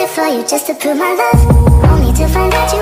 for you just to prove my love. Only to find out